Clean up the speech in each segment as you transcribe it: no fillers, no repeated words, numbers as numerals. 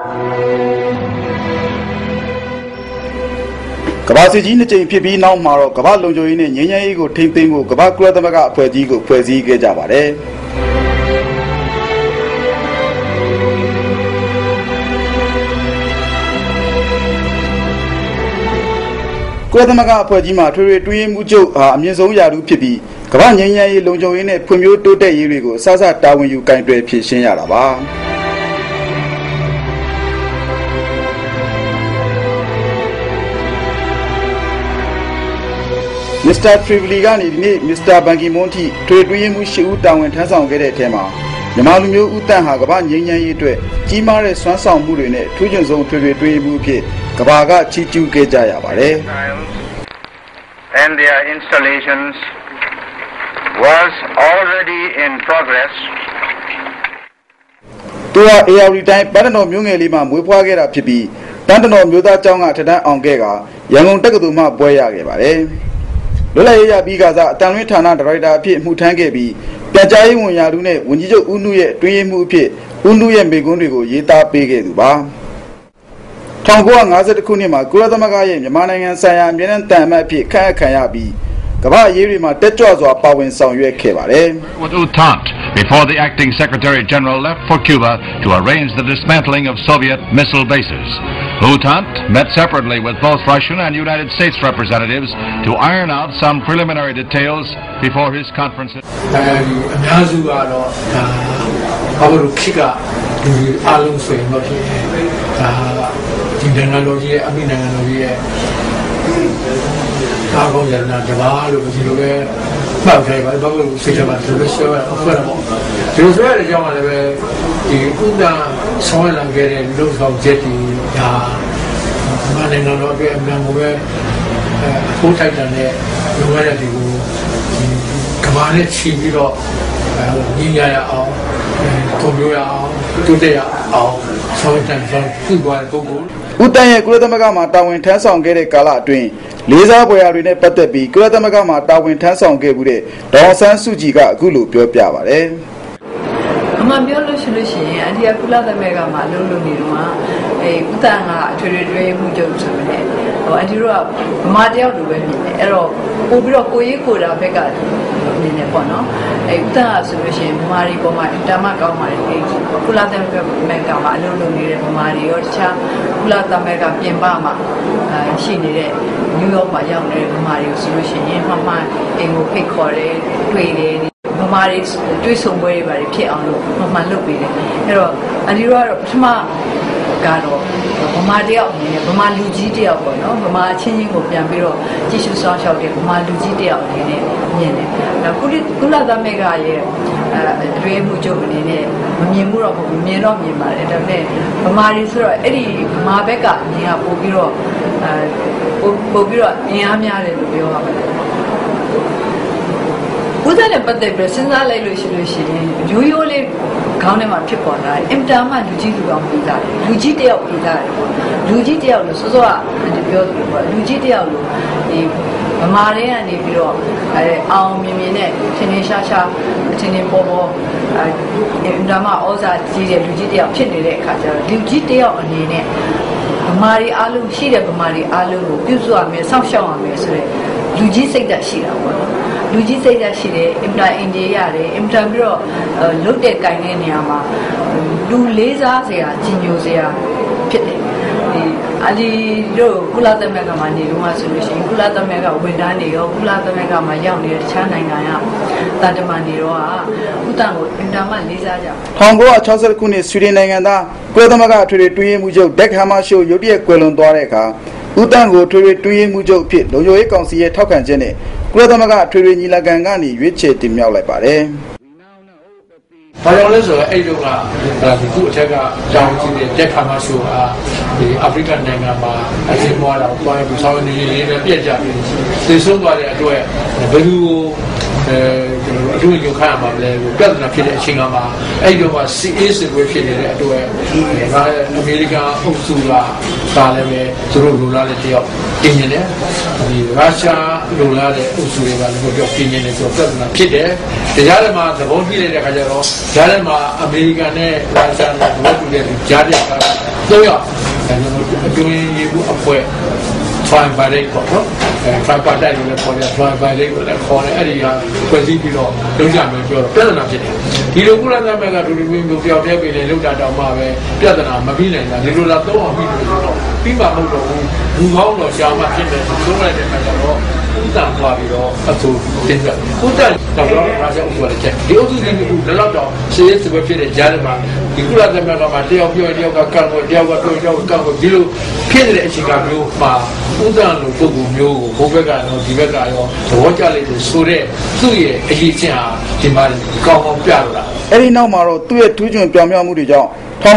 ကမ္ဘာစစ်ကြီးနှစ်ကြိမ်ဖြစ်ပြီးနောက်မှာတော့ကမ္ဘာလုံခြုံရေးနဲ့ငြိမ်းချမ်းရေးကိုထိန်းသိမ်းဖို့ကမ္ဘာကုလသမဂ္ဂအဖွဲ့ကြီးကိုဖွဲ့စည်းခဲ့ကြပါတယ်။ကုလသမဂ္ဂအဖွဲ့ကြီးမှာထွေထွေတွင်းမှုချုပ်ဟာအမြင့်ဆုံးရာထူးဖြစ်ပြီးကမ္ဘာငြိမ်းချမ်းရေးလုံခြုံရေးနဲ့ဖွံ့ဖြိုးတိုးတက်ရေးတွေကိုအစစတာဝန်ယူကင်တွယ်ဖြည့်ရှင်းရတာပါ။ Mr. Trively ကနေဒီနေ့ Mr. Ban Ki-moon ထိထွေထွေတွင်းမှုရှိဦးတာဝန်ထမ်းဆောင်ခဲ့တဲ့အထက်မှာမြန်မာလူမျိုးဦးတန့်ဟာကမ္ဘာငြိမ်းချမ်းရေးအတွက်ကြီးမားတဲ့စွမ်းဆောင်မှုတွေနဲ့ထူးချွန်ဆုံးထွေထွေတွင်းမှုအဖြစ်ကမ္ဘာကချီးကျူးခဲ့ကြရပါတယ်။ And their installations was already in progress. သူက AR တိုင်းပန်းတနော်မြို့ငယ်လေးမှာမွေးဖွားခဲ့တာဖြစ်ပြီးပန်းတနော်မြို့သားကျောင်းကထက်တန်းအောင်ခဲ့ကရန်ကုန်တက္ကသိုလ်မှဘွဲရခဲ့ပါတယ်။လွတ်လပ်ရေးရပြီးကစားအတန်လွင့်ဌာနဒါရိုက်တာအဖြစ်မှုထမ်းခဲ့ပြီးပြန်ကြားရေးဝန်ရာထူးနဲ့ဝန်ကြီးချုပ်ဦးနုရဲ့အတွင်းရေးမှူးအဖြစ်ဦးနုရဲ့မိကွန်းတွေကိုရေးသားပေးခဲ့သူပါ1952ခုနှစ်မှာကုလသမဂ္ဂရဲ့မြန်မာနိုင်ငံဆိုင်ရာအမြဲတမ်းတန်အမတ်အဖြစ်ခန့်အပ်ခံရပြီးကမ္ဘာအရေးတွေမှာတက်ကြွစွာပါဝင်ဆောင်ရွက်ခဲ့ပါတယ် With U Thant before the acting Secretary General left for Cuba to arrange the dismantling of Soviet missile bases. U Thant met separately with both Russian and United States representatives to iron out some preliminary details before his conference. အများစုကတော့ဘာလို့ခိကဒီအလုံးစုံတော့ဖြစ်ဒီနိုင်ငံတော်ကြီးရဲ့အမိနိုင်ငံတော်ကြီးရဲ့ကာကောရနာတပါလို့ဒီလိုပဲမှတ်ထားပါဘာလို့စိတ်ချပါဆိုလို့ဆိုတော့အဖွဲ့တော့ဒီလိုဆိုရတဲ့ကြောင့်လည်းပဲဒီဥဒ္ဒါဆောင်းလာခဲ့တဲ့လူဆောင်ချက်ဒီဒါမနိုင်ငံတော်ရဲ့အမှန်ကိုပဲပို့ထိုက်တဲ့လူရတဲ့ဒီကိုကမ္ဘာနဲ့ချီပြီးတော့ညီရအောင်ထုံမျိုးရအောင်တိုးတက်ရအောင်ဆောင်းတန်ဆောင်ပြုသွားတဲ့ပုဂ္ဂိုလ်ဦးတန်းရဲ့ကုလသမဂ္ဂမှာတာဝန်ထမ်းဆောင်ခဲ့တဲ့ကာလအတွင်းလေးစားပွဲရာတွေနဲ့ပတ်သက်ပြီးကုလသမဂ္ဂမှာတာဝန်ထမ်းဆောင်ခဲ့မှုတဲ့ဒေါ်ဆန်းစုကြည်ကအခုလိုပြောပြပါတယ်အမှန်ပြောလို့ရှိရင်အဒီကုလသမဂ္ဂမှာအလုပ်လုပ်နေတော့ဦးတန်းကအထွေထွေမှုချုပ်ဆိုတယ်အဒီတို့ကဗမာတယောက်လိုပဲမြင်တယ်အဲ့တော့ပို့ပြီးတော့ကိုရေးကိုတာဘက်ကမြင်တယ်ပေါ့နော်ဦးတန်းကဆိုလို့ရှိရင်ဗမာတွေပေါ်မှာတာမကောင်းပါတယ်ကုလသမဂ္ဂမှာအလုပ်လုပ်နေတဲ့ဗမာတွေရောတခြားကုလသမဂ္ဂပြင်ပမှာရှိနေတဲ့နယူးယောက်မှာရောက်နေတဲ့ဗမာတွေကိုဆိုလို့ရှိရင်မှအိမ်ကိုဖိတ်ခေါ်တယ်တွေ့တယ်ဗမာတွေတွေ့ဆုံပွဲတွေပါတယ်ဖြစ်အောင်လို့မှလုပ်ပေးတယ်အဲ့တော့အဒီတို့ကတော့ပထမကတော့ဗမာတယောက်အနေနဲ့ဗမာလူကြီးတယောက်ပေါ့နော်ဗမာချင်းချင်းကိုပြန်ပြီးတော့ကြည့်ရှုစောင့်ရှောက်တဲ့ဗမာလူကြီးတယောက်အနေနဲ့မြင်တယ်နောက်ကုလသမဂ္ဂရဲ့အတွင်းမှုချုပ်အနေနဲ့မမြင်ဘူးတော့ဘူးမြင်တော့မြင်ပါတယ်ဒါပေမဲ့ဗမာတွေဆိုတော့အဲ့ဒီဗမာဘက်ကအမြင်ကပို့ပြီးတော့အင်အားများတယ်လို့ပြောရပါတယ်ဦးသားနဲ့ပတ်သက်ပြီးစဉ်းစားလိုက်လို့ရှိရင်ရိုးရိုးလေးခေါင်းထဲမှာဖြစ်ပေါ်လာတယ်အင်တာမှလူကြီးလူကောင်းပြီးသားတယ်လူကြီးတယောက်ပြီးသားတယ်လူကြီးတယောက်လို့စောစောကပြောသလိုပေါ့လူကြီးတယောက်လို့ဒီဗမာတွေကနေပြီးတော့အောင်မြင်မြင်နဲ့ထင်းထင်းရှားရှားထင်းထင်းပေါ်ပေါ်အင်တာမှဩဇာကြီးတဲ့လူကြီးတယောက်ဖြစ်နေတဲ့အခါကျတော့လူကြီးတယောက်အနေနဲ့ဗမာတွေအားလုံးရှိတဲ့ဗမာတွေအားလုံးကိုပြုစုရမယ်စောင့်ရှောက်ရမယ်ဆိုတဲ့လူကြီးစိတ်ဓာတ်ရှိတာပေါ့နော်လူကြီးစိတ်ဓာတ်ရှိတယ်အင်တာအင်ဂျီရတယ်အင်တာပြီးတော့လုတ်တဲ့ကင်တဲ့နေရာမှာလူလေးစားစရာကြီးညိုစရာဖြစ်တယ်ဒီအဒီတို့ကုလသမဂ္ဂမှာနေတော့ဆိုလို့ရှိရင်ကုလသမဂ္ဂဝန်ထမ်းတွေရောကုလသမဂ္ဂမှာရောက်နေတဲ့တခြားနိုင်ငံကတာတမန်တွေတော့ဥတန်ကိုအင်တာမှလေးစားကြ 1960ခုနှစ်ဆွီဒင်နိုင်ငံသားကုလသမဂ္ဂအထွေထွေတွင်းရေးမှူးချုပ်ဒက်ဟာမာရှိုးရုတ်တရက်ကွယ်လွန်သွားတဲ့အခါဦးတန်းကိုထွေထွေတွင်းရေးမှူးချုပ်အဖြစ်လုံခြုံရေးကောင်စီရဲ့ထောက်ခံချက်နဲ့ကုလသမဂ္ဂထွေထွေညီလာခံကနေရွေးချယ်တင်မြှောက်လိုက်ပါတယ်။ဘာကြောင့်လဲဆိုတော့အဲ့ဒီကဒီခုအထက်ကကြောင်းကြီးတဲ့တက်ခါမှဆိုဟာဒီအာဖရိကနိုင်ငံမှာအချင်းမွားတော့တွားပြီးဆောင်းနေလေးနဲ့ပြက်ကြပြီးသိဆုံးသွားတဲ့အတွက်ဘယ်လိုအတူတူခါမှာလဲပြဿနာဖြစ်တဲ့အချိန်ကမှအဲ့ဒီတော့စီအေးစစ်ပွဲဖြစ်နေတဲ့အတွက်ဒါအမေရိကန်အုပ်စုကလည်းပဲသူတို့လူလာတဲ့တယောက်တင်နေတယ်ဒီရုရှားလုံလာတဲ့အုပ်စုတွေကလည်းပြောပြင်းနေတယ်ဆိုတော့ပြဿနာဖြစ်တယ်ကြားထဲမှာသဘောပြည့်တဲ့အခါကျတော့ကြားထဲမှာအမေရိကန်နဲ့ရုရှားနဲ့ဘောတူတဲ့ကြားတဲ့အခါတော့ရအတွင်းရေးမှုအဖွဲ့ tripartite ပေါ့နော်tripartite လို့လည်းခေါ်တယ် tripartite လို့လည်းခေါ်တယ်အဲ့ဒီဟာဖွဲ့စည်းပြီးတော့လုံးကြမယ်ပြောတော့ပြဿနာဖြစ်တယ်ဒီလိုကုလသမဂ္ဂဒုတိယမျိုးပြောင်းတဲ့ပြည်လေလောက်တာတောင်မှပဲပြဿနာမပြီးနိုင်တာဒီလိုလားတော့ပြီးတော့ပြီးမှမဟုတ်တော့ဘူးလူကောင်းတော့ရှားမှဖြစ်တယ်ဆိုလိုက်တဲ့အခါကျတော့ဥဒ္ဒါသွားပြီးတော့အဆိုတင်ပြဥဒ္ဒါတော့ရာဇဥပဒေချက်ဒီဥဒ္ဒါဒီကူတော့တော့ရှေ့စပဲဖြစ်တဲ့ကြားထဲမှာဒီကုလသမဂ္ဂမှာတယောက်ပြောတယောက်ကကန့်ကိုတယောက်ကတွေ့တယောက်ကကန့်ကိုဒီလိုဖြစ်နေတဲ့အချိန်ကမျိုးမှာဥဒ္ဒါလိုပုဂ္ဂိုလ်မျိုးကိုဘိုးဘက်ကတော့ဒီဘက်ကရောသဘောကျလိုက်လို့ဆိုတဲ့သူ့ရဲ့အရေးချင်းဟာဒီမှာကောင်းကောင်းပြတော့တာအဲ့ဒီနောက်မှာတော့သူ့ရဲ့ထူးချွန်ပြောင်းလဲမှုတွေကြောင့်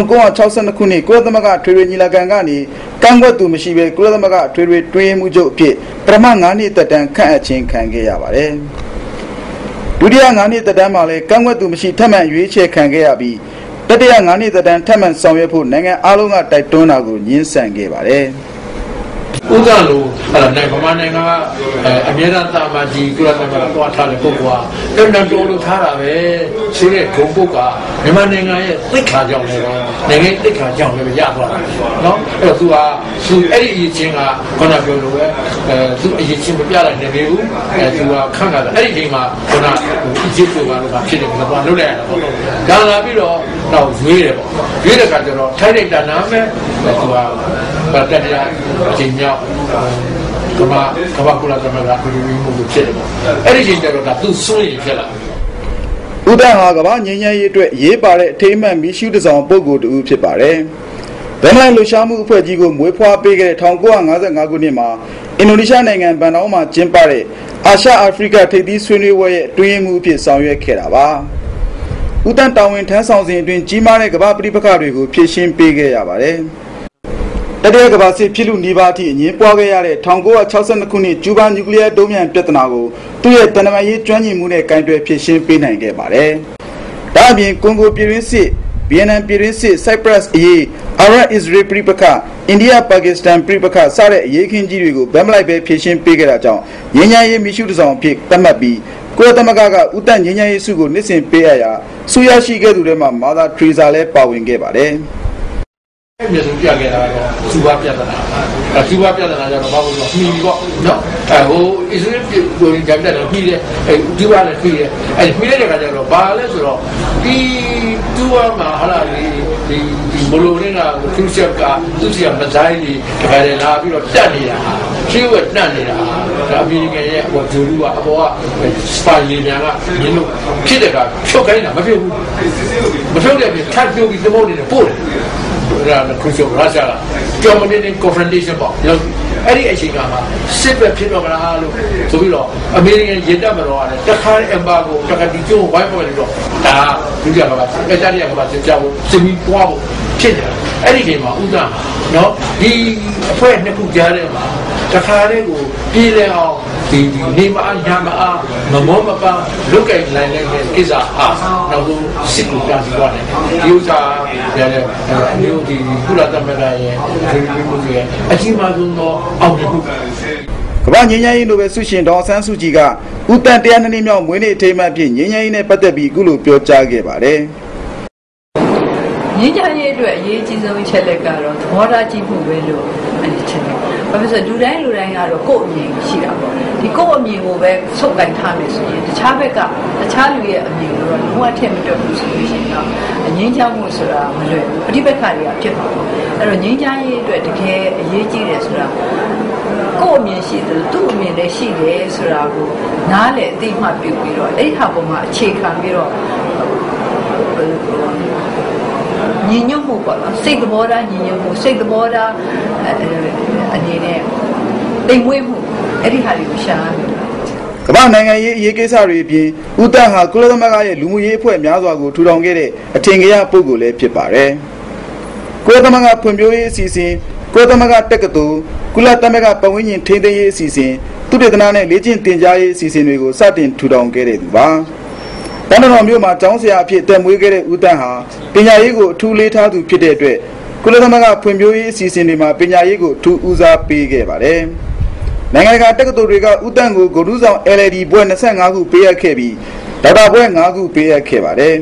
1962ခုနှစ်ကုလသမဂ္ဂထွေထွေညီလာခံကနေကန့်ကွက်သူမရှိဘဲကုလသမဂ္ဂထွေထွေတွင်းမှုချုပ်အဖြစ်ပထမ9နှစ်သက်တမ်းခန့်အပ်ခြင်းခံခဲ့ရပါတယ်။ဒုတိယ9နှစ်သက်တမ်းမှာလည်းကန့်ကွက်သူမရှိထပ်မံရွေးချယ်ခံခဲ့ရပြီးတတိယ9နှစ်သက်တမ်းထပ်မံဆောင်ရွက်ဖို့နိုင်ငံအားလုံးကတိုက်တွန်းတာကိုညှင်းဆန်ခဲ့ပါတယ်။ဥဒ္ဒါလိုနိုင်ဗမာနိုင်ငံကအမြဲတမ်းသာမကြီးကုလသမဂ္ဂသွားထားတဲ့ပုဂ္ဂိုလ်ကတော်တော်လို့ထားတာပဲဆိုတဲ့ဂုဏ်ပုဂ္ဂိုလ်ကမြန်မာနိုင်ငံရဲ့သိက္ခာကြောင့်လည်းနိုင်ငံသိက္ခာကြောင့်လည်းရသွားတာနော်အဲ့တော့သူအဲ့ဒီအရေးချင်းကခေါင်းပြောလို့ပဲသူအရေးချင်းမပြလိုက်နိုင်ဘူးသူကခန့်တာအဲ့ဒီချိန်မှာခေါင်းအရေးတို့ကတော့ဖြစ်တယ်မသွားလုပ်လိုက်ရတာပေါ့ဒါလာပြီးတော့တော့ရွေးတယ်ပေါ့ရွေးတဲ့အခါကျတော့ထိုက်တဲ့တဏ္ဍာမဲ့သူကတတရားအချိန်မြောက်ကဘာကုလသမဂ္ဂကိုယူမှုကိုဖြစ်တယ်ပေါ့အဲ့ဒီချိန်ကျတော့သူစွန့်ရင်ဖြစ်လာဥဒ္ဒါဟာကမ္ဘာငြိမ်းချမ်းရေးအတွက်ရေးပါတဲ့အထိမ်းအမှတ်မီးရှုတစောင်ပုဂ္ဂိုလ်တူဖြစ်ပါတယ်။ဗန်လိုင်းလှူရှားမှုအဖွဲ့ကြီးကိုမွေးဖွားပေးခဲ့တဲ့1955ခုနှစ်မှာအင်ဒိုနီးရှားနိုင်ငံဘန်နောင်းမှာကျင်းပတဲ့အာရှအာဖရိကထိပ်သီးဆွေးနွေးပွဲရဲ့အတွင်းမှုအဖြစ်ဆောင်ရွက်ခဲ့တာပါ။ဥဒ္ဒါတာဝန်ထမ်းဆောင်စဉ်အတွင်းကြီးမားတဲ့ကမ္ဘာပဋိပက္ခတွေကိုဖြေရှင်းပေးခဲ့ရပါတယ်။တတိယကမ္ဘာစစ်ဖြစ်လူနီးပါးအထိအငင်းပွားခဲ့ရတဲ့1962ခုနှစ်ကျူးဘာနျူကလ িয়ার ဒုံးပျံပြဿနာကိုသူ့ရဲ့တန်တမာရေးကျွမ်းကျင်မှုနဲ့ကင်တွယ်ဖြေရှင်းပေးနိုင်ခဲ့ပါတယ်။ဒါအပြင်ကွန်ဂိုပြည်တွင်းစစ်ဗီယက်နမ်ပြည်တွင်းစစ်ဆိုက်ပရပ်အရေးအာရပ်အစ္စရေးပြည်ပခအိန္ဒိယပါကစ္စတန်ပြည်ပခစတဲ့အရေးခင်းကြီးတွေကိုဗမ်းမလိုက်ပဲဖြေရှင်းပေးခဲ့တာကြောင့်ငြိမ်းချမ်းရေးမီးရှုတစောင်အဖြစ်သတ်မှတ်ပြီးကုလသမဂ္ဂကဥတ္တငြိမ်းချမ်းရေးဆုကိုနှစ်စဉ်ပေးအပ်ရာဆုရရှိခဲ့သူတွေမှာမာသာထရီဇာလည်းပါဝင်ခဲ့ပါတယ်။မြေစုံပြခဲ့တာတော့သူဘာပြဿနာသူဘာပြဿနာကြတော့ဘာလို့လဲမှီပေါ့နော်ဟိုအစ္စရေးပြည်ကိုကြမ်းတယ်မှီတယ်သူဘာလည်းမှီတယ်မှီတဲ့ခါကျတော့ဘာလဲဆိုတော့ဒီသူဘာမှာဟာလာဒီဘလိုရင်းကသူချက်ကသူစီကမဇိုင်းကြီးတခါတည်းလာပြီးတော့တက်နေတာရှင်းဝက်တက်နေတာဒါအမေရိကန်ရဲ့ဟိုဂျူလူကအပေါ်ကစပါလီညာကရင်းလို့ဖြစ်တဲ့ကဖြုတ်ခိုင်းတာမဖြစ်ဘူးမဖြုတ်တဲ့ပြင်ထပ်ပြုတ်ပြီးသဘောနေတယ်ပို့တယ်ရာခရစ်ယာန်ရာဇာကကျော်မနေတဲ့ confrontation ပေါ့အဲ့ဒီအချိန်ကမှစစ်ပဲဖြစ်တော့မလားလို့ဆိုပြီးတော့အမေရိကန်ရင်တက်မတော်ရတယ်တခါအမ်ဘာကိုတခါဒီကျိုးဝိုင်းပေါ်နေတော့ဒါဒုတိယကမ္ဘာစစ်တတိယကမ္ဘာစစ်ကြောက်စစ်ပြီးပွားဖို့ဖြစ်တယ်အဲ့ဒီချိန်မှာဥဒ္ဒါနော်ဒီအဖွဲ့နှစ်ခုကြားထဲမှာတခါလေးကိုပြည်လဲအောင်ဒီနေမအားရမအားမမောမပလုတ်ကြိုင်နိုင်တဲ့ကိစ္စအားနောက်ဆုံးစစ်ကိုပြန်ပြီးတော့တယ်ဒီဥစ္စာလည်းအမျိုးဒီကုလသမဂ္ဂရဲ့ဒီလိုမျိုးအကြီးမားဆုံးသောအောင်မြင်မှုကမ္ဘာငြိမ်းချမ်းရေးနိုဘယ်ဆုရှင်ဒေါ်ဆန်းစုကြည်ကဥတ္တ100နှစ်မြောက်မွေးနေ့အထိမ်းအမှတ်ဖြင့်ငြိမ်းချမ်းရေးနဲ့ပတ်သက်ပြီးအခုလိုပြောကြားခဲ့ပါတယ်ငြိမ်းချမ်းရေးအတွက်အရေးကြီးဆုံးအချက်လက်ကတော့သဘောထားကြီးမှုပဲလို့အဲ့ဒီချက်လက်ဘာဖြစ်လို့လူတိုင်းကတော့ကိုယ့်အမြင်ရှိတာပေါ့ဒီကိုယ့်အမြင်ကိုပဲစုပ်ကိုင်ထားမယ်ဆိုရင်တခြားဘက်ကတခြားလူရဲ့အမြင်ကိုတော့လုံးဝထည့်မတွက်ဘူးဆိုလို့ရှိရင်တော့ငြိမ်းချမ်းမှုဆိုတာမလွယ်ဘူးပဋိပက္ခတွေကဖြစ်မှာပေါ့အဲ့တော့ငြိမ်းချမ်းရေးအတွက်တကယ်အရေးကြီးတယ်ဆိုတာကိုယ့်အမြင်ရှိတယ်သူ့အမြင်လည်းရှိတယ်ဆိုတာကိုနားလည်အသိမှတ်ပြုပြီးတော့အဲ့ဒီဟာပေါ်မှာအခြေခံပြီးတော့ညီညွတ်မှုပေါ့နော်စိတ်သဘောထားညီညွတ်မှုစိတ်သဘောထားအနေနဲ့တိမ်မွေးမှုအဲ့ဒီဟာတွေကိုရှားတယ်ကမ္ဘာနိုင်ငံရေးအရေးကိစ္စတွေအပြင်ဥတ္တဟာကုလသမဂ္ဂရဲ့လူမှုရေးအဖွဲ့များစွာကိုထူထောင်ခဲ့တဲ့အထင်ကရပုဂ္ဂိုလ်လည်းဖြစ်ပါတယ်ကုလသမဂ္ဂဖွံ့ဖြိုးရေးအစီအစဉ်ကုလသမဂ္ဂတက္ကသိုလ်ကုလသမဂ္ဂပတ်ဝန်းကျင်ထိန်းသိမ်းရေးအစီအစဉ်သုတေသနနဲ့လေ့ကျင့်သင်ကြားရေးအစီအစဉ်တွေကိုစတင်ထူထောင်ခဲ့တဲ့သူပါတန်တော်မြို့မှာကျောင်းဆရာအဖြစ်တက်မွေးခဲ့တဲ့ဦးတန်းဟာပညာရေးကိုအထူးလေးထားသူဖြစ်တဲ့အတွက်ကုလသမဂ္ဂဖွံ့ဖြိုးရေးအစီအစဉ်တွေမှာပညာရေးကိုအထူးဦးစားပေးခဲ့ပါတယ်။နိုင်ငံတကာတက္ကသိုလ်တွေကဥတန့်ကိုဂုဏ်ထူးဆောင် LED ဘွဲ့25ခုပေးအပ်ခဲ့ပြီးဒေါက်တာဘွဲ့5ခုပေးအပ်ခဲ့ပါတယ်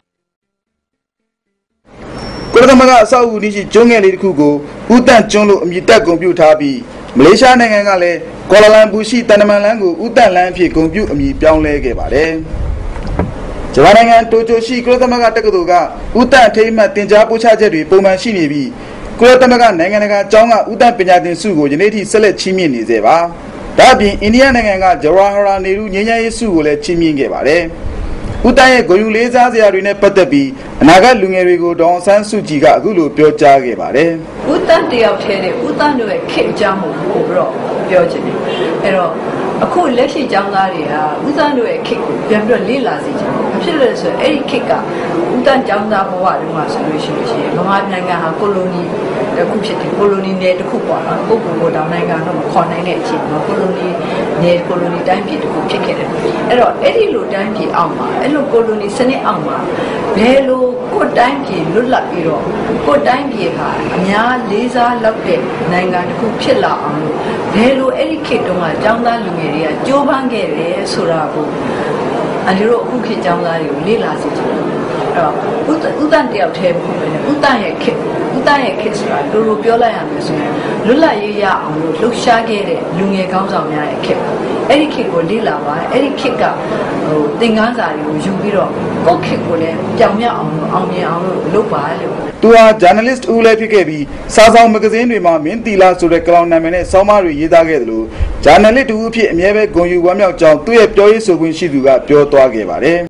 ကုလသမဂ္ဂအဆောက်အဦနည်းရှိကျွန်းငယ်လေးတစ်ခုကိုဥတန့်ကျွန်းလို့အမည်တပ်ဂုဏ်ပြုထားပြီးမလေးရှားနိုင်ငံကလည်းကွာလာလမ်ပူရှိတန်တမန်လန်းကိုဥတန့်လန်းအဖြစ်ဂုဏ်ပြုအမည်ပြောင်းလဲခဲ့ပါတယ်ဂျပန်နိုင်ငံတိုကျိုရှိကုလသမဂ္ဂတက္ကသိုလ်ကဥတန့်အထိမ်းအမှတ်တင်ကြားပို့ချချက်တွေပုံမှန်ရှိနေပြီးကုလသမဂ္ဂနိုင်ငံတကာကျောင်းကဥတန့်ပညာသင်ဆုကိုယနေ့ထိဆက်လက်ချီးမြှင့်နေသေးပါဒါ့အပြင်အိန္ဒိယနိုင်ငံကဂျဝါဟရာနေရူငြိမ်းချမ်းရေးဆုကိုလည်းချီးမြှင့်ခဲ့ပါတယ်ဥတန့်ရဲ့ဂုဏ်ယူလေးစားစရာတွေနဲ့ပတ်သက်ပြီးအနာဂတ်လူငယ်တွေကိုဒေါအောင်ဆန်းစုကြည်ကအခုလိုပြောကြားခဲ့ပါတယ်ဥတန့်တယောက်တည်းနဲ့ဥတန့်တို့ရဲ့ခေတ်အကြောင်းကိုပို့ပြီးတော့ပြောချင်တယ်အဲ့တော့အခုလက်ရှိကျောင်းသားတွေကဥတန့်တို့ရဲ့ခေတ်ကိုပြန်ပြီးတော့လေ့လာစီချင်တယ်ဘာဖြစ်လဲဆိုတော့အဲ့ဒီခေတ်ကဥတန့်ကျောင်းသားဘဝတုန်းကဆိုလို့ရှိရင်ဗမာနိုင်ငံဟာကိုလိုနီတစ်ခုဖြစ်တယ်ကိုလိုနီနယ်တစ်ခုပေါ့နော်ပုဂ္ဂိုလ်ကိုတောင်နိုင်ငံတော့မခေါ်နိုင်တဲ့အချိန်မှာကိုလိုနီနယ်ကိုလိုနီတိုင်းပြည်တစ်ခုဖြစ်ခဲ့တယ်အဲ့တော့အဲ့ဒီလိုတိုင်းပြည်အောက်မှာအဲ့လိုကိုလိုနီစနစ်အောက်မှာဘယ်လိုကိုတိုင်းပြည်လွတ်လပ်ပြီးတော့ကိုတိုင်းပြည်ဟာအများလေးစားလောက်တဲ့နိုင်ငံတစ်ခုဖြစ်လာအောင်လို့ဘယ်လိုအဲ့ဒီခေတ်တုန်းကကျောင်းသားလူငယ်တွေကကြိုးပမ်းခဲ့တယ်ဆိုတာကိုအလီတို့အခုခေတ်ကျောင်းသားတွေကိုလေ့လာစေချင်တယ်အဲ့တော့ဥတန့်တယောက်တည်းမဟုတ်ဘဲနဲ့ဥတန့်ရဲ့ခေတ်ဆိုတာလိုပြောလိုက်ရမယ်ဆိုရင်လွတ်လပ်ရေးရအောင်လို့လှုပ်ရှားခဲ့တဲ့လူငယ်ကောင်းဆောင်များရဲ့ခေတ်အဲ့ဒီခေတ်ကိုလေ့လာပါအဲ့ဒီခေတ်ကသင်ခန်းစာတွေကိုယူပြီးတော့ကိုယ့်ခေတ်ကိုလည်းပြောင်မြောက်အောင်လို့အောင်မြင်အောင်လို့လုပ်ပါလို့သူဟာ journalist ဦးလည်းဖြစ်ခဲ့ပြီးစာဆောင်မဂ္ဂဇင်းတွေမှာမင်းတီလာဆိုတဲ့ကလောင်နာမည်နဲ့ဆောင်းပါးတွေရေးသားခဲ့တယ်လို့ journalist တူအဖြစ်အမြဲပဲဂုဏ်ယူဝမ်းမြောက်ကြောင်းသူ့ရဲ့ပြောရေးဆိုခွင့်ရှိသူကပြောသွားခဲ့ပါတယ်